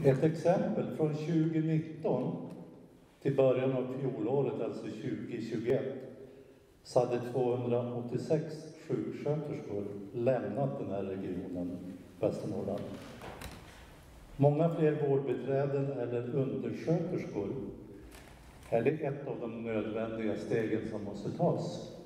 Ett exempel från 2019 till början av fjolåret, alltså 2021, så hade 286 sjuksköterskor lämnat den här regionen, Västernorrland. Många fler vårdbiträden eller undersköterskor är det ett av de nödvändiga stegen som måste tas.